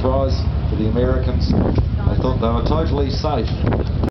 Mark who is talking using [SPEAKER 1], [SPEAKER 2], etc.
[SPEAKER 1] tries for the Americans. They thought they were totally safe.